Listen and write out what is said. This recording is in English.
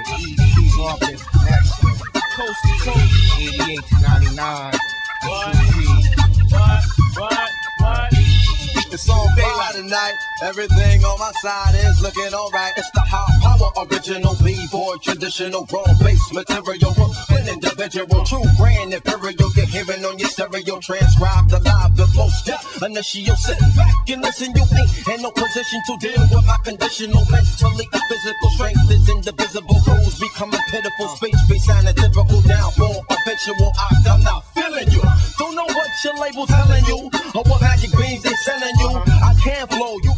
The ED's office connection. Coast to coast. 88 to 99. What? It's on fire tonight. Everything on my side is looking alright. It's the hot power, original B-boy, traditional raw bass material. An individual, true brand imperial. Get hearing on your stereo, transcribed alive the most. Initial, sit back and listen. You ain't in no position to deal with my conditional mentally and physical strength is indivisible. Rules becoming pitiful. Speech be sounding typical. Downfall, eventual. I'm not feeling you. Don't know what your label telling you or what magic beans they selling you. I can't flow. You